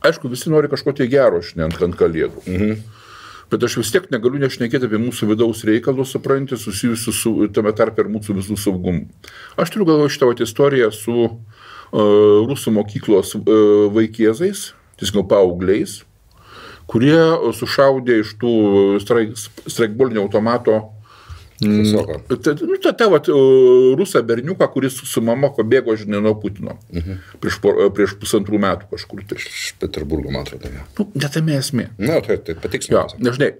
Aišku, visi nori kažko tai gero šiandien ant kalėdų. Bet aš vis tiek negaliu nešnekėti apie mūsų vidaus reikalus, supranti, susijusius su tame tarp ir mūsų visų saugumu. Aš turiu galvoje šitą istoriją su rusų mokyklos vaikėzais, tiesiog paaugliais, kurie sušaudė iš tų straikbolinio automato rusą berniuką, kuris su mama pabėgo, žinai, nuo Putino prieš 1,5 metų kažkur. Iš Peterburgo, man atrodo. Netame esmė. Na, tai patiksime. Žinai,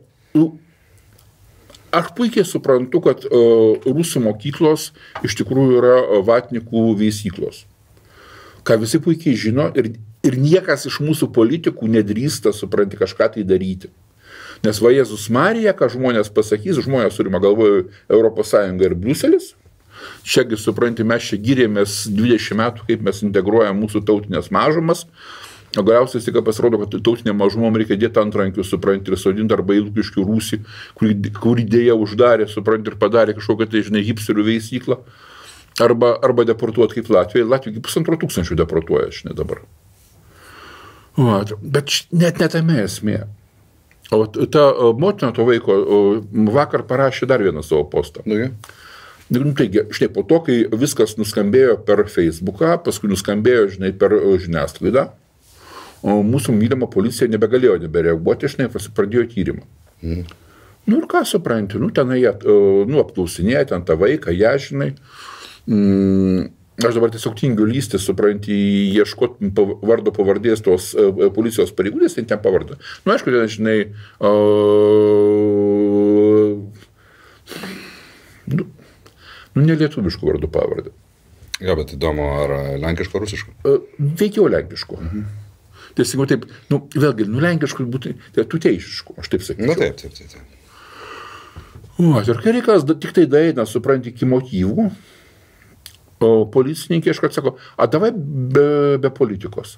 aš puikiai suprantu, kad rusų mokyklos iš tikrųjų yra vatnikų veisyklos. Ką visi puikiai žino ir niekas iš mūsų politikų nedrįsta, supranti, kažką tai daryti. Nes va Jėzus Marija, ką žmonės pasakys, žmonės turime galvoje Europos Sąjunga ir Briuselis. Čiagi, supranti, mes čia gyrėmės 20 metų, kaip mes integruojam mūsų tautinės mažumas. O galiausiai tik pasirodo, kad tautinė mažumom reikia dėti antrankius, supranti, ir sodinti arba į Lukiškių Rūsį, kurį dėja uždarė, supranti, ir padarė kažkokią tai, žinai, hipsterių veisyklą. Arba deportuoti kaip Latvija. Latvija iki 1,5 deportuoja, žinai, dabar. Bet net netame esmė. O ta motina to vaiko vakar parašė dar vieną savo postą. Taigi, štai po to, kai viskas nuskambėjo per Facebooką, paskui nuskambėjo, žinai, per žiniasklaidą, mūsų mylima policija nebegalėjo nebereaguoti, žinai, pradėjo tyrimą. Nu ir ką supranti, tenai jie, apklausinėja ten tą vaiką, ją, žinai. Aš dabar tiesiog tingiu lysti, supranti, ieškoti vardo pavardės tos policijos pareigūnės, ten pavardą. Nu, aišku, ten, žinai, nelietuviškų vardų pavardę. Jo, bet įdomu, ar lenkiško, rusiško? Veikiau lenkiško. Tiesiog taip, vėlgi, lenkiško būtų, tai tuteišiško, aš taip sakyčiau. Taip. Ir kai reikalas tik tai daeina, supranti, iki motyvų, policininkė iškart sako, davai be politikos.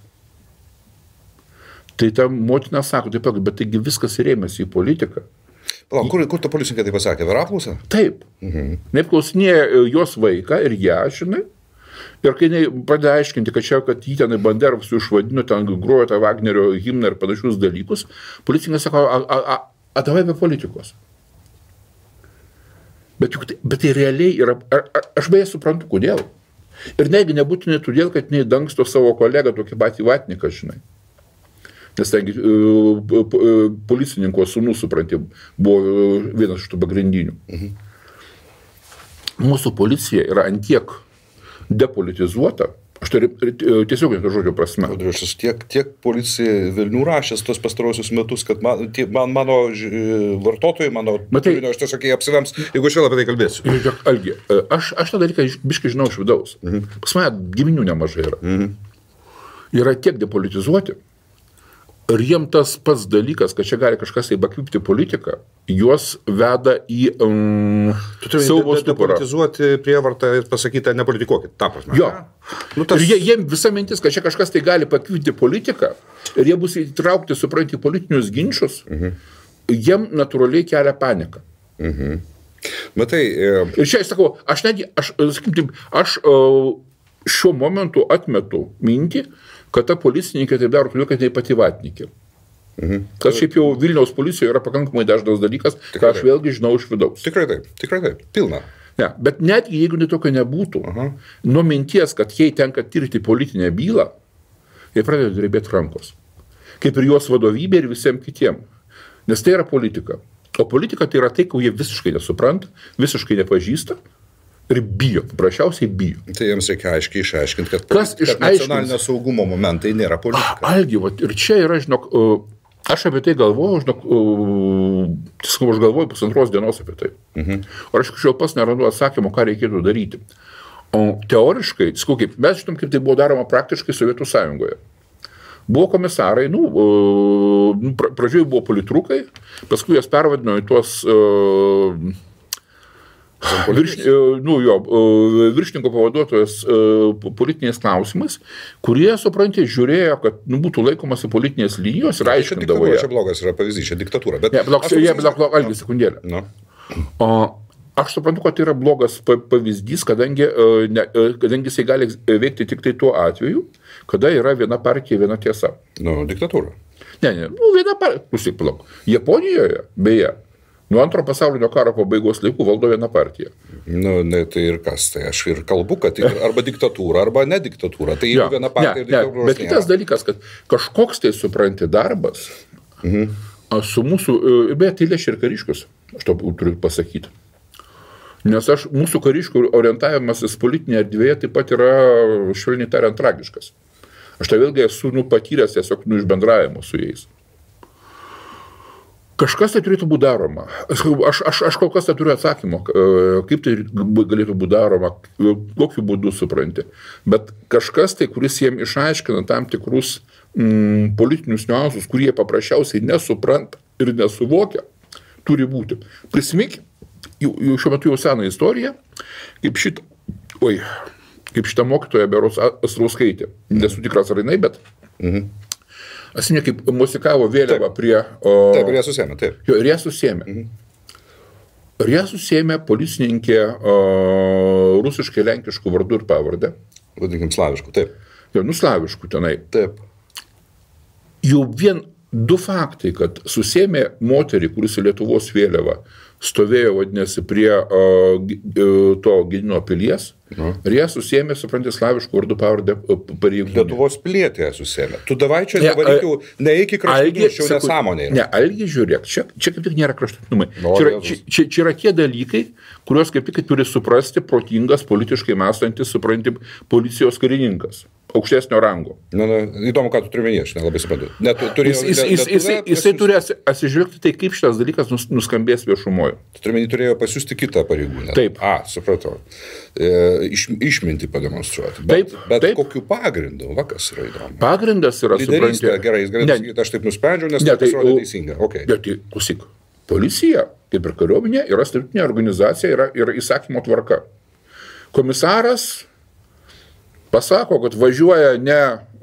Tai ta motina sako, taip, bet taigi viskas rėmėsi į politiką. Palauk, kur ta policininkė tai pasakė? Per apklausą? Taip. Neapklausinėja jos vaiką ir ją, žinai. Ir kai pradėjo aiškinti, kad jį tenai Banderovsiu išvadino, ten grojo tą Wagnerio himną ir panašius dalykus, policininkas sako, davai be politikos. Bet tai realiai yra, aš beje suprantu, kodėl. Ir negi nebūtinai todėl, kad jinai dangsto savo kolegą tokį patį vatniką, žinai. Nes tengi policininko sūnus, supranti, buvo vienas iš tų pagrindinių. Mūsų policija yra antiek depolitizuota, aš turiu tiesiog žodžio prasme. Tiek policija Vilnių rašęs tos pastarosius metus, kad mano vartotojai, aš tiesiog jie apsivems, jeigu aš vėl apie tai kalbėsiu. Algi, aš tą dalyką biškai žinau iš vidaus. Pas mane giminių nemažai yra. Yra tiek depolitizuoti. Ir jiem tas pats dalykas, kad čia gali kažkas tai bakvipti politiką, juos veda į siaubo stuporą. Depolitizuoti prievartą ir pasakyti, nepolitikuokit, tą prasme. Jo. Ir jiem visa mintis, kad čia kažkas tai gali pakvipti politiką ir jie bus įtraukti, supranti, politinius ginčius, jiem natūraliai kelia paniką. Matai, ir čia aš sakau, aš šiuo momentu atmetu mintį, kad ta policininkė taip daro, kad tai pati vatnikė. Kas šiaip jau Vilniaus policijoje yra pakankamai dažnas dalykas, ką aš vėlgi žinau iš vidaus. Tikrai taip, pilna. Ne, bet netgi jeigu tokio nebūtų, nuo minties, kad jai tenka tirti politinę bylą, jie pradeda drebėti rankos. Kaip ir jos vadovybė ir visiems kitiem. Nes tai yra politika. O politika tai yra tai, ko jie visiškai nesupranta, visiškai nepažįsta. Ir bijo, paprasčiausiai bijo. Tai jiems reikia aiškiai išaiškinti, kad nacionalinio saugumo momentai nėra politika. Algi, ir čia yra, žinok, aš apie tai galvoju, žinok, aš galvoju 1,5 dienos apie tai. O aš kažkaip pas nerandu atsakymo, ką reikėtų daryti. O teoriškai, mes žinom, kaip tai buvo daroma praktiškai Sovietų Sąjungoje. Buvo komisarai, pradžioje buvo politrukai, paskui jas pervadino į tuos viršininko pavaduotojas politiniais klausimais, kurie, supranti, žiūrėjo, kad būtų laikomasi politinės linijos ir aiškindavo ją. Čia blogas yra pavyzdys, čia diktatūra. Algi, sekundėlę. Aš suprantu, kad tai yra blogas pavyzdys, kadangi jisai gali veikti tik tai tuo atveju, kada yra viena partija, viena tiesa. Diktatūra. Ne, viena partija. Užsipalauk. Japonijoje, beje, nuo antro pasaulinio karo pabaigos laikų valdo viena partija. Tai ir kas? Tai aš ir kalbu, kad arba diktatūra, arba ne diktatūra. Tai jau viena partija ir diktatūros. Bet kitas dalykas, kad kažkoks tai supranti darbas su mūsų, beje, tai liečia ir kariškius, aš to turiu pasakyti. Nes mūsų kariškių orientavimasis politinėje erdvėje taip pat yra, švelniai tariant, tragiškas. Aš tai vėlgi esu patyręs tiesiog iš bendravimo su jais. Kažkas tai turėtų būti daroma. Aš kol kas tai turiu atsakymą, kaip tai galėtų būti daroma, kokiu būdu supranti. Bet kažkas tai, kuris jiems išaiškina tam tikrus politinius niuansus, kurie paprasčiausiai nesupranta ir nesuvokia, turi būti. Prisiminkime, jau šiuo metu jau seną istoriją, kaip šitą mokytoją Beros Astrauskaitė. Nesu tikras ar jinai, bet asimė, kaip musikavo vėliavą prie... Taip, ir ją susėmė, taip. Jo, ir ją susėmė. Ir ją susėmė policininkė rusiškai lenkiškų vardų ir pavardę. Vadinkim, slaviškų, taip. Jo, slaviškų tenai. Taip. Jau vien 2 faktai, kad susėmė moterį, kuris Lietuvos vėliava stovėjo, vadinasi, prie to Gedimino pilies, ir ją susėmė, supranti, slaviškų vardų pavardę pareigūnė. Lietuvos pilietė susėmė. Tu davai čia nevarykiau, ne iki kraštutinumų, nesąmonė. Ne, Algi, žiūrėk, čia kaip tik nėra kraštutinumai. Čia yra tie dalykai, kuriuos kaip tik turi suprasti protingas, politiškai mąstantis, supranti, policijos karininkas. Aukštesnio rango. Įdomu, ką tu turi minėti, aš nelabai suprantu. Jisai turi atsižvelgti tai, kaip šitas dalykas nuskambės viešumoje. Tu turi minėti, turėjo pasiųsti kitą pareigūnę. Taip. Supratau. Išmintį pademonstruoti. Bet kokiu pagrindu? Kas yra įdomu? Pagrindas yra, supranti. Gerai, jis galėtų sakyti, aš taip nusprendžiau, nes tai pasirodė teisinga. Bet, klausyk, policija, kaip ir kariuomenė, yra statutinė organizacija, yra įsakymo tvarka. Komisaras pasako, kad važiuoja ne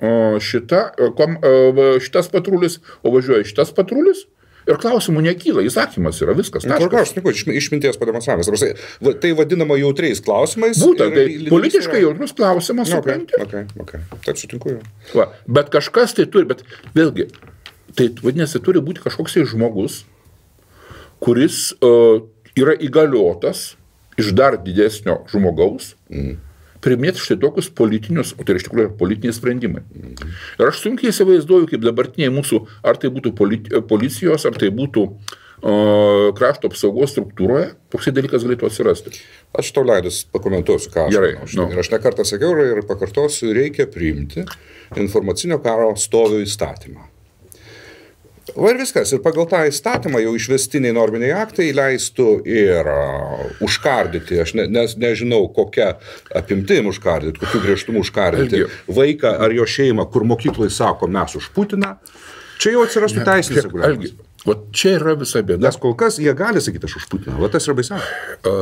šitas patrulis, o važiuoja šitas patrulis ir klausimų nekyla, įsakymas yra viskas. Išminties pademonstravimas. Tai vadinama jautriais klausimais. Būtent, tai politiškai jautrus klausimas, supranti. Taip, sutinku jau. Bet kažkas tai turi, bet vėlgi, tai vadinasi, turi būti kažkoks žmogus, kuris yra įgaliotas iš dar didesnio žmogaus, priminėti štai tokius politinius, o tai iš tikrųjų politiniai sprendimai. Ir aš sunkiai įsivaizduoju, kaip dabartiniai mūsų, ar tai būtų policijos, ar tai būtų krašto apsaugos struktūroje, toksai dalykas galėtų atsirasti. Aš tau leidus pakomentuosiu, ką aš manau. Ir aš ne kartą sakiau ir pakartosiu, reikia priimti informacinio karo stovių įstatymą. Ir viskas. Ir pagal tą įstatymą jau išvestiniai norminiai aktai leistų ir užkardyti, aš nežinau, kokią apimtim užkardyti, kokių griežtumų užkardyti vaiką ar jo šeimą, kur mokyklai sako, mes už Putiną. Čia jau atsirastų teisinis reguliavimas. O čia yra visa bėda. Nes kol kas jie gali sakyti, aš už Putiną. O tas yra baisiausia.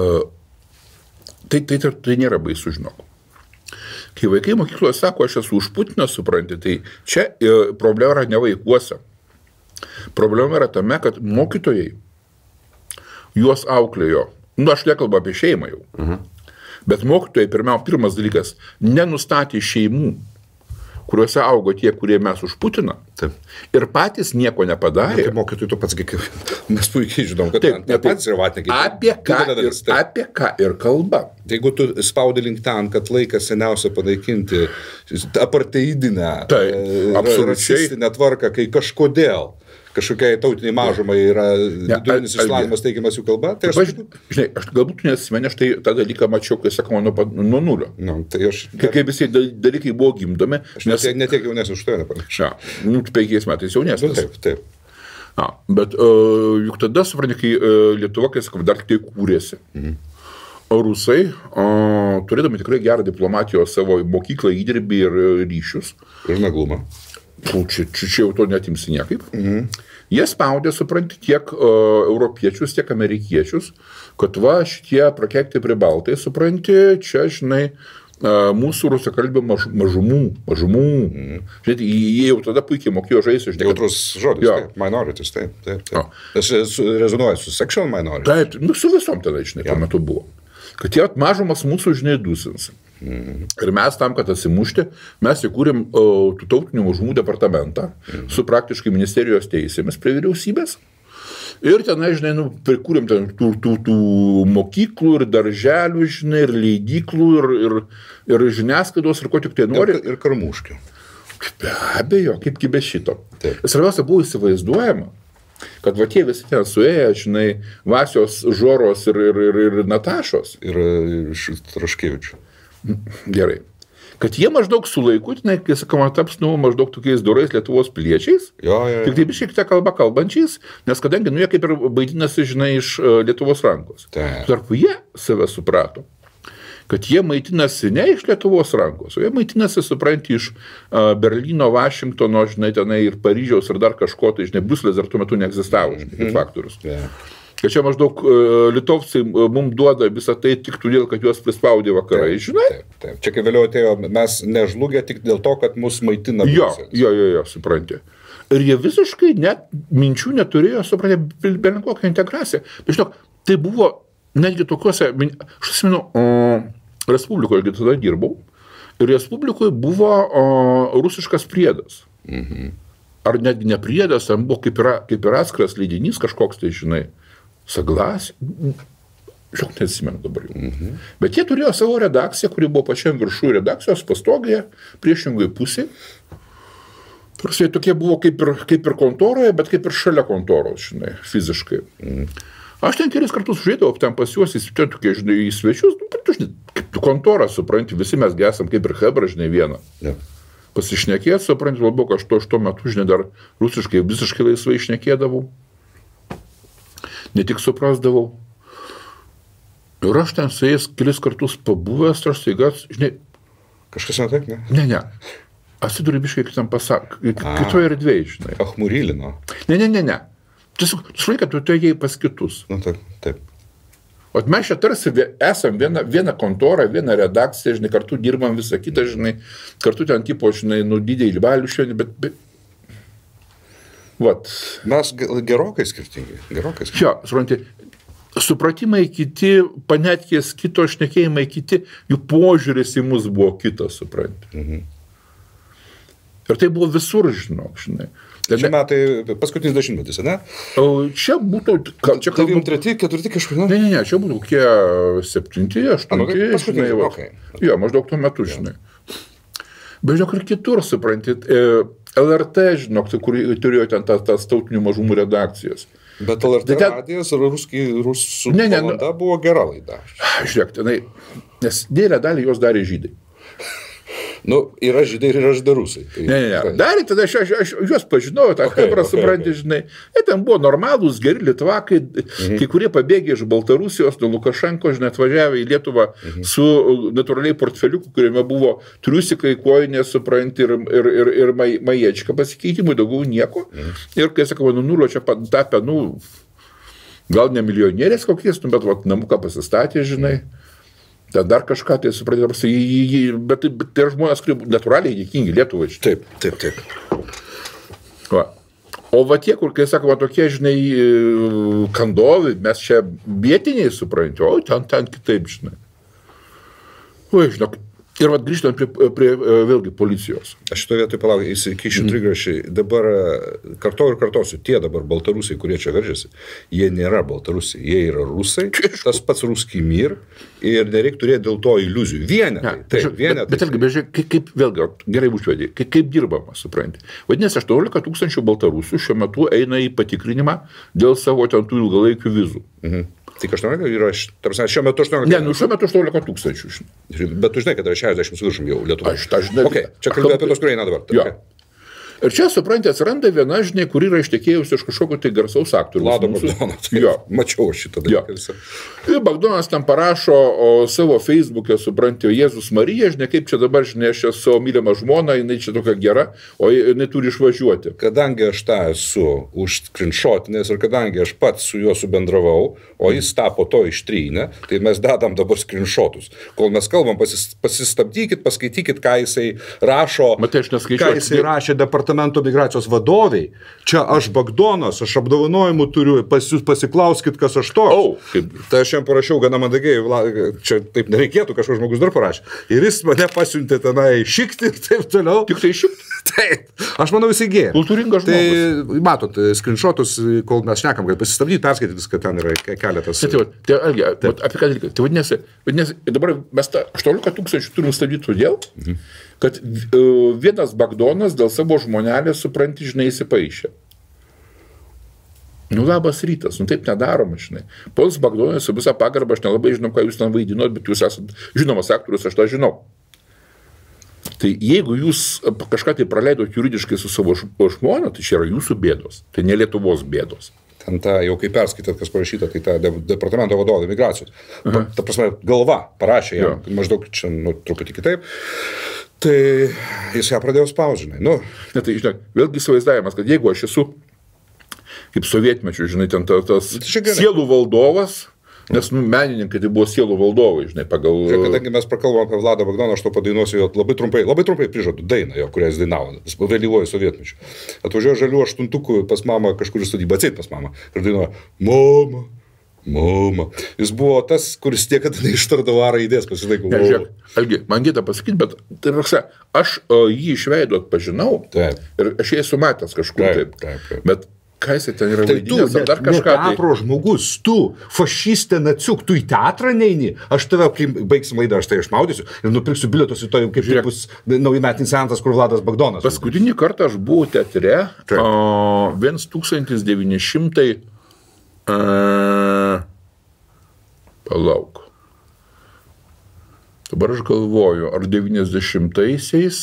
Tai nėra baisu, žinok. Kai vaikai mokykloje sako, aš esu už Putiną, supranti, tai čia problema yra ne vaikuose. Problema yra tame, kad mokytojai juos auklėjo. Aš nekalbu apie šeimą jau. Bet mokytojai, pirmas dalykas, nenustatė šeimų, kuriuose augo tie, kurie mes už Putiną. Taip. Ir patys nieko nepadarė. Kaip mokytojai, tu pats, mes puikiai žinom, kad patys yra vatnikai. Apie ką ir kalba. Jeigu tu spaudi link ten, kad laikas seniausia panaikinti aparteidinę, rasistinę tvarką, kai kažkodėl kažkokiai tautiniai mažumai yra vidurinis išsilavinimas teikiamas jų kalba, tai aš... Žinai, aš galbūt nesimeni, aš tai tą dalyką mačiau, kai sakoma, nuo nulio. Kai visi dalykai buvo gimdomi. Aš netiek jaunesnis už tai nepanašiai. 5 metais jaunesnis. Taip. Bet juk tada, supranti, kai Lietuva, kai sakoma, dar tik tai kūrėsi. Rusai, turėdami tikrai gerą diplomatijos savo mokyklą, įdirbį ir ryšius. Ir naglumą. Čia jau to netimsi niekaip. Jie spaudė, supranti, tiek europiečius, tiek amerikiečius, kad šitie prakeikti pribaltai, supranti, čia, žinai, mūsų rusakalbių mažumų. Žiūrėt, jie jau tada puikiai mokėjo žaisti. Jautrus žodis, taip, minorities, taip. Tas rezonuoja su sexual minority. Taip, su visom tada, tuo metu buvo. Kad tie mažumas mūsų, dusins. Ir mes tam, kad atsimušti, mes įkūrėm tautinių mažumų departamentą su praktiškai ministerijos teisėmis prie vyriausybės. Ir tenai, prikūrėm tų mokyklų ir darželių, ir leidyklų, ir žiniasklaidos, ir ko tik tai nori. Ir karmuškių. Be abejo, kaipgi be šito. Svarbiausia buvo įsivaizduojama, kad va tie visi ten suėję, Vasios, Žoros ir Natašos. Ir Traškevičių. Gerai. Kad jie maždaug su laiku, kai sakoma, taps maždaug tokiais dorais Lietuvos piliečiais, tik taip šiek tiek kalba kalbančiais, nes kadangi jie kaip ir vaidinasi, iš Lietuvos rankos. Tarpu jie save suprato, kad jie maitinasi ne iš Lietuvos rankos, o jie maitinasi, supranti, iš Berlyno, Vašingtono, tenai ir Paryžiaus ir dar kažko, Briuselis dar tuo metu neegzistavo, kaip faktorius. Kad čia maždaug litovcai mums duoda visą tai tik todėl, kad juos prispaudė vakarai, Taip. Čia kai vėliau atėjo, mes nežlugę tik dėl to, kad mus maitina Briuselis. Jo, supranti. Ir jie visiškai net minčių neturėjo, supranti, bent kokią integraciją. Bet žinok, tai buvo netgi tokiuose, aš atsimenu, Respublikoje, irgi tada dirbau, ir Respublikoje buvo rusiškas priedas. Ar netgi ne priedas, ten buvo kaip ir atskiras leidinys kažkoks, tai Saglas, žinok, neatsimenu dabar jau. Bet jie turėjo savo redakciją, kuri buvo pačiam viršų redakcijos pastogėje, priešingai pusėje. Tarsi tokie buvo kaip ir kontoroje, bet kaip ir šalia kontoros, fiziškai. Aš ten kelis kartus užeidavau, ten pas juos į svečius, kaip kontorą, supranti, visi mes esam kaip ir hebra, vieną. Pasišnekėt, supranti, labiau, kad aš tuo metu, dar rusiškai visiškai laisvai šnekėdavau. Ne tik suprasdavau. Ir aš ten su jais kelis kartus pabuvęs, aš staiga, Kažkas ne taip, ne? Ne. Atsiduri biškai kitam kitoje erdvėje, Achmurylino. Ne. Tu kad tu ėjai pas kitus. Taip. O mes čia tarsi esam viena kontora, viena redakcija, kartu dirbam visą kitą, kartu ten tipo, didėjai libalių, bet vat. Mes gerokai skirtingi. Čia, supratimai kiti, panetkės kito, šnekėjimai kiti, jų požiūris į mus buvo kitas, supranti. Ir tai buvo visur, žinok. Čia metai paskutinis 10-metis, ne? Čia būtų... Čia kalbėjom 3-4 kažkur, ne? Ne, čia būtų kokie 7-8, Jo, maždaug tuo metu, Bet žinok, ir kitur, suprantit, LRT, žinok, kur turėjo ten tas tautinių mažumų redakcijas. Bet LRT radijas ir rusų valanda buvo gera laida. Žiūrėk, nes didelę dalį jos darė žydai. Yra žydai ir yra žydarusai. Ne. Darė, tada aš juos pažinojau, tą hebrą supranti, Jie ten buvo normalūs, geri litvakai, kai kurie pabėgė iš Baltarusijos, nuo Lukašenko, atvažiavę į Lietuvą su natūraliai portfeliuku, kuriame buvo triusikai, kojinės, supranti, ir maječka pasikeitimui, daugiau nieko. Ir, kai sakau, nulio čia tapę, gal ne milijonierės kokies, bet namuką pasistatė, Ten dar kažką, tai supratė, bet tai yra žmonės, kurie natūraliai dėkingi Lietuvai. Taip. Va. O va tie, kur, kai sakoma, tokie, kandovi, mes čia vietiniai, supranti, o ten kitaip, žinok. Ir vat grįžtant prie vėlgi policijos. Aš šitoje vietoje palauk, įsikišiu trigrašiai. Dabar kartosiu, tie dabar baltarusiai, kurie čia veržiasi, jie nėra baltarusiai, jie yra rusai, tas pats ruskiai mir, ir nereikia turėti dėl to iliuzijų. Vienetai. Bet kaip vėlgi, gerai užvedė, kaip dirbama, supranti. Vadinasi, 18 000 baltarusių šiuo metu eina į patikrinimą dėl savo ten tų ilgalaikių vizų. Tik 18 yra, šiuo metu 18. Ne, šiuo metu 18 000. Bet tu žinai, kad yra 60 su viršum jau Lietuva. Aš žinai. Čia kalbėjau apie tos, kurie eina dabar. Ir čia, suprantate, atsiranda viena, žinai, kur yra ištekėjusi iš kažkokio tai garsaus aktorių. Vlado Bagdono. Jo. Mačiau šitą dalyką. Ir Bagdonas tam parašo savo Facebook'e, suprantate, Jėzus Marija, žinai, kaip čia dabar, žinai, aš esu savo mylimą žmoną, jinai čia tokia gera, o jinai turi išvažiuoti. Kadangi aš tą esu užskrinšotinės ir kadangi aš pats su juo subendravau, o jis tapo to ištrynę, tai mes dedam dabar skrinšotus. Kol mes kalbam, pasistabdykit, paskaitykit, ką jisai rašo, Matai, ką jisai rašė departamento migracijos vadoviai. Čia aš Bagdonas, aš apdovanojimų turiu, jūs pasiklauskit, kas aš toks. Tai aš jam parašiau gana mandagiai, čia taip nereikėtų, kažkoks žmogus dar parašė. Ir jis mane pasiuntė tenai šikti ir taip toliau. Tik tai šikti? Taip. Aš manau, jisai gėrė. Kultūringas žmogus. Tai matot, skrinšotus, kol mes šnekam, kad pasistabdyti, perskaityti, kad ten yra keletas. Tai apie ką dalykai? Tai vadinasi, dabar mes 18 000 turim stabdyti todėl, kad vienas Bagdonas dėl savo žmonelės, supranti, žinai, įsipaišė. Nu, labas rytas, nu taip nedaroma, žinai. Ponas Bagdonas, su visą pagarbą, aš nelabai žinau, ką jūs ten vaidinot, bet jūs esate žinomas aktorius, aš tą žinau. Tai jeigu jūs kažką tai praleidot juridiškai su savo žmona, tai čia yra jūsų bėdos, tai ne Lietuvos bėdos. Ten tą, jau kai perskaitat, kas parašyta, tai tą departamento vadovą migracijos. Ta prasme, galva parašė jam, maždaug čia, truputį kitaip. Tai jis ją pradėjo spaudžinai. Ne, tai, žinai, vėlgi įsivaizdavimas, kad jeigu aš esu kaip sovietmečių, žinai, ten tas sielų valdovas, nes, menininkai tai buvo sielų valdovai, žinai, pagal... Kadangi mes prakalbam apie Vladą Bagdoną, aš to padainuosiu jo labai trumpai prižadu dainą jo, kurią jis dainavo, vėlyvojo sovietmečių. Atvažiuoja žalių aštuntukų pas mamą kažkur į studybą, atseit pas mamą, ir dainuoja mama, mama. Jis buvo tas, kuris niekada neištardavo A raidės, pasilaiko. Algi, man gėda pasakyti, bet tai raksa, aš jį iš veido atpažinau ir aš jį esu matęs kažkur taip. Bet ką jis ten yra vaidinęs, ar dar kažką? Ne teatro žmogus, tu, fašistė naciuk, tu į teatrą neini, aš tave, kai baigsim laidą, aš tai išmaudysiu ir nupirksiu bilietus į to, kaip bus naujametinis seansas, kur Vladas Bagdonas. Paskutinį kartą aš buvau teatre, 1900, palauk. Dabar aš galvoju, ar 90-aisiais,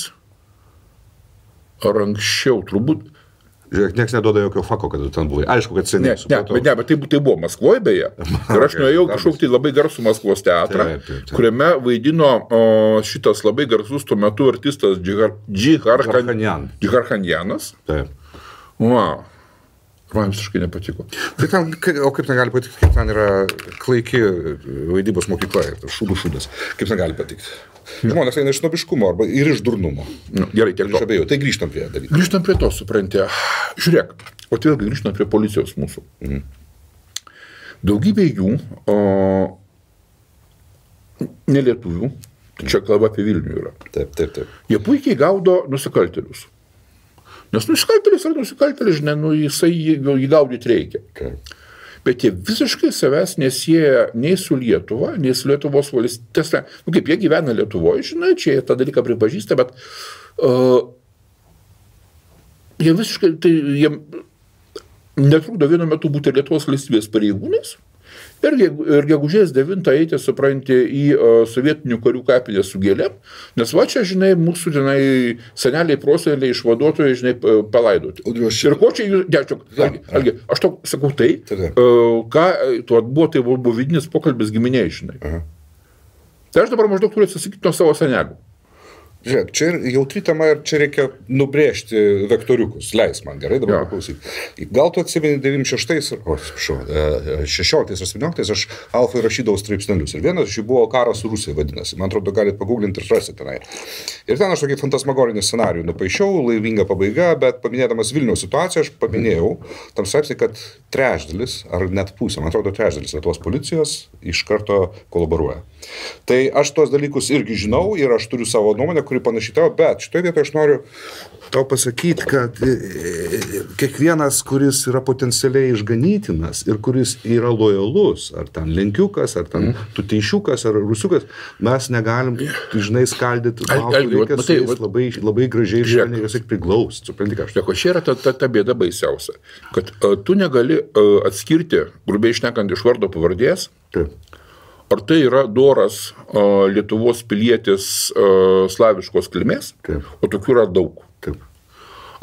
ar anksčiau, turbūt. Žiūrėk, nieks neduoda jokio fako, kad tu ten buvai. Aišku, kad seniai supratau. Bet tai buvo Maskvoje beje. Ir aš nuėjau kažkokį tai labai garsų Maskvos teatrą, kuriame vaidino šitas labai garsus tuo metu artistas Džiharkhanjanas. Taip. Wow. Man visiškai nepatiko. Tai ten, o kaip ten gali patikti, kaip ten yra klaiki vaidybos mokykla, šūdas. Kaip ten gali patikti? Žmonės eina iš snobiškumo arba ir iš durnumo. Gerai, tiek to. Tai grįžtam prie dalykų. Grįžtam prie to, supranti. Žiūrėk, o tai vėlgi grįžtam prie policijos mūsų. Daugybė jų, nelietuvių, čia kalba apie Vilnių yra. Taip. Jie puikiai gaudo nusikaltėlius. Nes nusikaltėlis yra nusikaltėlis, žinai, jisai jį gaudyti reikia. Bet jie visiškai savęs nesieja nei su Lietuva, nei su Lietuvos valstybės. Kaip jie gyvena Lietuvoje, žinai, čia jie tą dalyką pripažįsta, bet jie visiškai, tai jie netrukdo vienu metu būti Lietuvos valstybės pareigūnais ir gegužės 9 eiti, supranti, į sovietinių karių kapinę su gėlėm, nes va čia, žinai, mūsų tenai seneliai, proseneliai, išvaduotojai, žinai, palaidoti. Ir ko čia jūs, Algi, aš to sakau tai, ką, tuo buvo vidinis pokalbis giminiai, žinai. Tai aš dabar maždaug turiu atsisakyti nuo savo senelių. Žiūrėk, čia jautri tema ir čia reikia nubrėžti vektoriukus. Leis man gerai dabar paklausyti. Gal tu atsimeni 16 ar 17 aš Alfai rašydavau straipsnelius. Ir vienas iš jų buvo Karas su Rusija vadinasi. Man atrodo, galite paguglinti ir rasti tenai. Ir ten aš tokį fantasmagorinį scenarijų nupaišiau, laivinga pabaiga, bet paminėdamas Vilniaus situaciją, aš paminėjau tam straipsnį, kad trečdalis, ar net pusė, man atrodo, trečdalis Lietuvos policijos iš karto kolaboruoja. Tai aš tos dalykus irgi žinau ir aš turiu savo nuomonę, kuri panašiai tavo, bet šitoje vietoje aš noriu tau pasakyti, kad kiekvienas, kuris yra potencialiai išganytinas ir kuris yra lojalus, ar ten lenkiukas, ar ten tuteišiukas, ar rusiukas, mes negalim, žinai, skaldyti, reikia su jais labai gražiai šiandien juos priglaust. Supranti, ką aš sakau. Čia yra ta bėda baisiausia, kad tu negali atskirti, grubiai šnekant iš vardo pavardės, ar tai yra doras Lietuvos pilietis slaviškos kilmės, o tokių yra daug.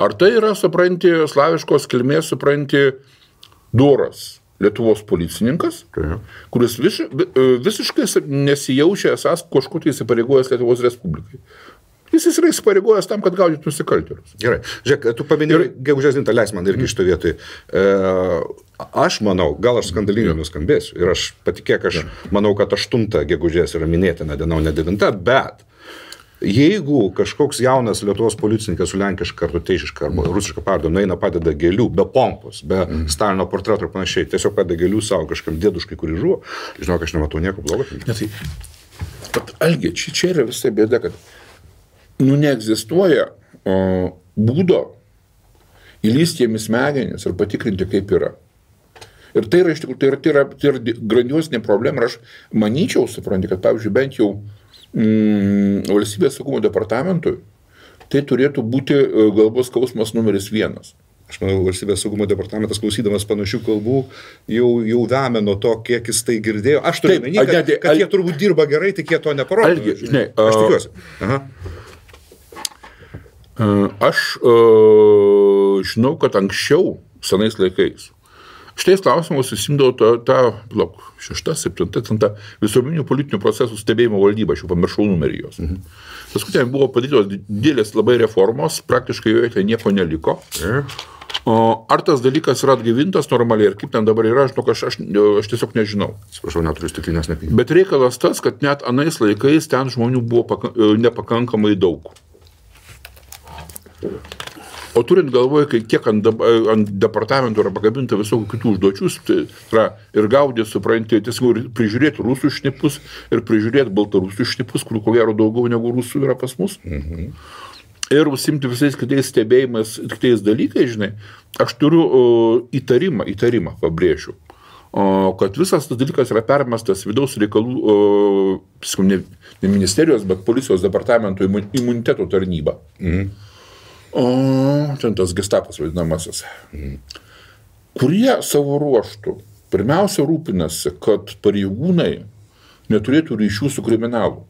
Ar tai yra, supranti, slaviškos kilmės, supranti, doras Lietuvos policininkas, kuris visiškai nesijaučia esas kažko tai įsipareigojęs Lietuvos Respublikai. Jis yra įsipareigojęs tam, kad gaudytų nusikaltėlius. Gerai. Žiūrėk, tu paminėjai gegužės 9, leis man irgi šitą vietoj. Aš manau, gal aš skandalingai nuskambėsiu ir aš patikėk, aš manau, kad 8 gegužės yra minėtina diena, o ne 9, bet jeigu kažkoks jaunas Lietuvos policininkas su lenkiška ar teišiška arba rusiška pavardė nueina padeda gėlių, be pompos, be Stalino portreto ir panašiai, tiesiog padeda gėlių savo kažkam dėduškai, kurį žuvo, žinok, aš nematau nieko blogo. Bet Algi, čia yra visai bėda, kad neegzistuoja būdo įlysti jiems smegenis ir patikrinti, kaip yra. Ir tai yra iš tikrųjų, tai yra grandiozinė problema. Ir aš manyčiau, supranti, kad, pavyzdžiui, bent jau valstybės saugumo departamentui tai turėtų būti galvos skausmas numeris 1. Aš manau, valstybės saugumo departamentas, klausydamas panašių kalbų, jau vemė nuo to, kiek jis tai girdėjo. Aš turiu omeny, kad jie turbūt dirba gerai, tik jie to neparodo. Aš tikiuosi. Aš žinau, kad anksčiau, senais laikais, šitais klausimus susimdavo ta 6, 7 visuomeninių politinių procesų stebėjimo valdyba, aš jau pamiršau numerį jos. Paskui ten buvo padarytos didelės labai reformos, praktiškai joje tai nieko neliko. Ar tas dalykas yra atgyvintas normaliai ir kaip ten dabar yra, aš tiesiog nežinau. Atsiprašau, neturiu stiklinės nepinti. Bet reikalas tas, kad net anais laikais ten žmonių buvo nepakankamai daug. O turint galvoje, kiek ant departamentų yra pakabinta visokių kitų užduočių, tai yra ir gaudė, supranti, tiesiog prižiūrėti rusų šnipus ir prižiūrėti baltarusių šnipus, kurių ko gero daugiau negu rusų yra pas mus. Ir užsimti visais kitais stebėjimais, kitais dalykais, žinai, aš turiu įtarimą, pabrėšiu, kad visas tas dalykas yra permestas vidaus reikalų, ne ministerijos, bet policijos departamento imuniteto tarnyba. Ten tas gestapas vadinamasis, kurie savo ruoštų pirmiausia rūpinasi, kad pareigūnai neturėtų ryšių su kriminalu.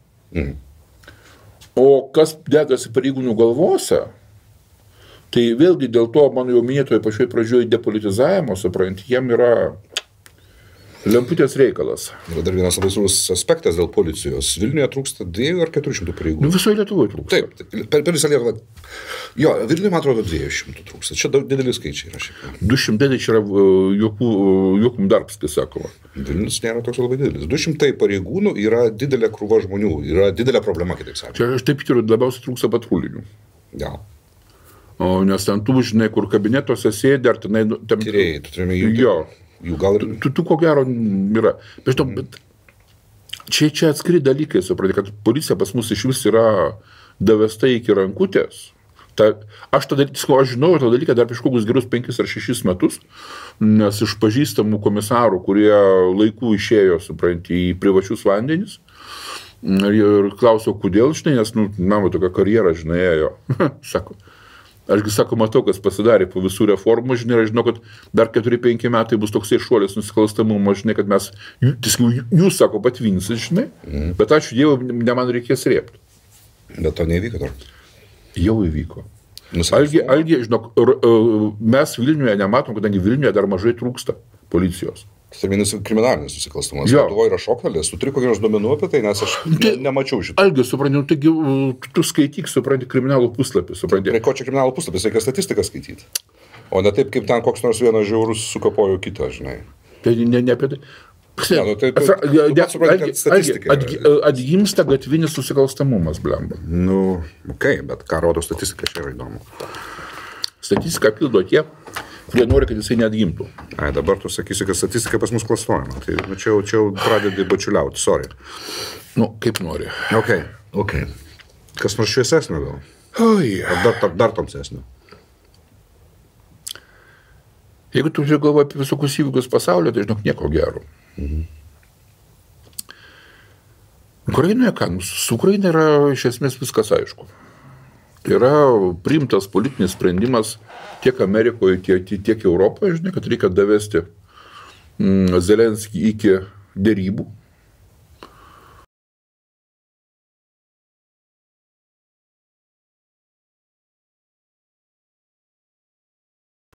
O kas dedasi pareigūnų galvose, tai vėlgi dėl to, mano jau minėtoje pačioje pradžioje depolitizavimo, supranti, jiem yra lemputės reikalas. Yra dar vienas labai svarbus aspektas dėl policijos. Vilniuje trūksta 200 ar 400 pareigūnų. Visoje Lietuvoje trūksta. Taip, per visą Lietuvą. Jo, Vilniuje, man atrodo, 200 trūksta. Čia didelis skaičiai yra šiaip. 200 tai čia yra jokum darbs, kai sakoma. Vilnius nėra toks labai didelis. 200 pareigūnų yra didelė krūva žmonių. Yra didelė problema, kitaip sakant. Čia aš taip turiu, labiausiai trūksta patrulinių. Ja. Nes ten tų, žinai, kur kabinetuose sėdi, ar tenai... Tyrėjai, tu turime jų gal ir... Tu ko gero yra. Bet čia atskiri dalykai, supranti, kad policija pas mus iš vis yra davesta iki rankutės. Aš žinau tą dalyką dar prieš kokius gerus 5 ar 6 metus, nes iš pažįstamų komisarų, kurie laiku išėjo, supranti, į privačius vandenis, ir klausiau, kodėl, žinai, nes, mano tokia karjera, žinai, ėjo. Sako, ašgi, sako, matau, kas pasidarė po visų reformų, žinai, ir aš žinau, kad dar 4-5 metai bus toksai šuolis nusikalstamumo, žinai, kad mes, jūs, sako, patvinsit, žinai, bet ačiū Dievui, ne man reikės rėpti. Bet to neįvyko dar. Jau įvyko. Algi, žinok, mes Vilniuje nematom, kadangi Vilniuje dar mažai trūksta policijos. Kriminalinis nusikalstamas. Lietuvoje yra šoktelės, tu turi kokių nors duomenų apie tai, nes aš nemačiau šitą. Algi, supranti, taigi tu skaityk, supranti, kriminalų puslapį, supranti. Ko čia kriminalų puslapis, reikia statistiką skaityti. O ne taip, kaip ten koks nors vienas žiaurus sukapojo kitą, žinai. Tai ne apie tai. Atgimsta gatvinis susikalstamumas, blemba. Bet ką rodo statistika, čia yra įdomu. Statistika pildo tie, kurie nori, kad jisai neatgimtų. Dabar tu sakysi, kad statistika pas mus klastojama. Tai čia jau pradedi bačiuliauti, sorry. Kaip nori. Ok. Kas nors šviesesnio gal? Ar dar tamsesnio? Jeigu tu galvoji apie visokius įvykius pasaulio, tai žinok, nieko gero. Ukrainoje ką? Su Ukraina yra iš esmės viskas aišku. Yra priimtas politinis sprendimas tiek Amerikoje, tiek Europoje, žinai, kad reikia davesti Zelenskį iki derybų.